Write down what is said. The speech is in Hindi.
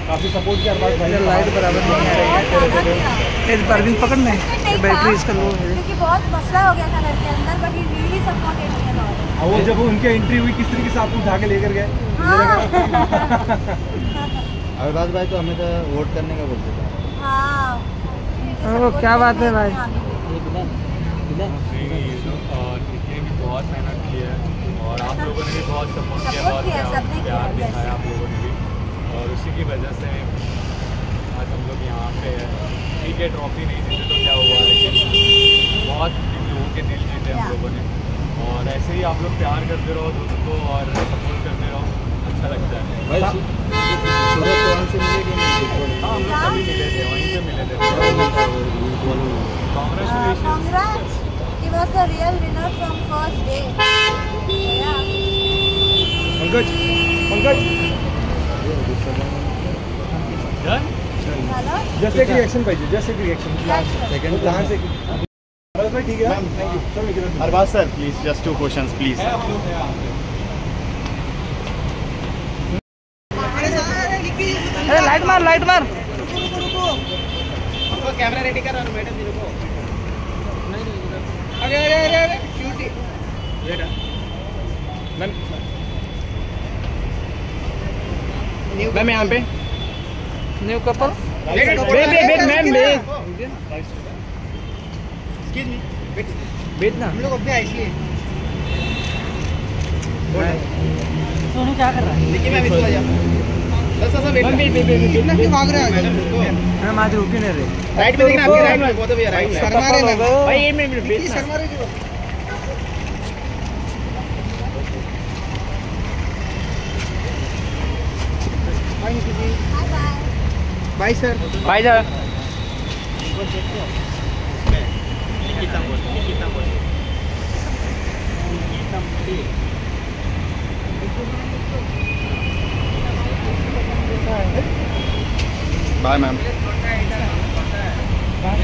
काफ़ी सपोर्ट किया अरबाज भाई। लाइट बराबर नहीं आ रही है। परवीन पकड़ना है, बैटरी इसका लो है क्योंकि बहुत मसला हो गया था घर के अंदर, but he really supported me a lot. और वो जब उनके एंट्री हुई किस तरीके से आपको उठा के लेकर गए। अरबाज भाई तो हमेशा वोट करने का बोलते थे। हाँ क्या बात है भाई। भी बहुत मेहनत की है और आप लोगों ने भी बहुत सपोर्ट किया, बहुत प्यार दिखाया आप लोगों ने भी, और उसी की वजह से आज हम लोग यहाँ पे हैं। ठीक है, ट्रॉफी नहीं जीते तो क्या हुआ, लेकिन बहुत लोगों के दिल जीते हम लोगों ने। और ऐसे ही आप लोग प्यार करते रहो दोस्तों को और सपोर्ट करते रहो, अच्छा लगता है। भाई सूरज चौहान से मिले कि नहीं? हाँ, हम लोग सभी मिले थे, वहीं पे मिले थे। Congrats! He was the real winner from first day. Yeah. Pankaj done? Just एक रिएक्शन पाहिजे, जस्ट एक रिएक्शन सेकंड लहान से अरबाज भाई ठीक है। Thank you sir. Arbaaz sir please just 2 questions please. अरे लाइट मार कैमरा रेडी करो मैडम जी को। अरे शूट मैम यहाँ पे न्यू कपल मैम बेट ना। हम लोग अपने आइए। सोनू क्या कर रहा है? देखिए मैम इसको आ जा। बस वेट कितना क्यों भाग रहा है मैडम इसको? हम आज रुके नहीं रहे। राइट में देखना, आपके राइट में बहुत भैया राइट में शर्मा रहे ना भाई। ये मिनट बेट शर्मा रहे जो bye sir. Bye sir. Bye ma'am.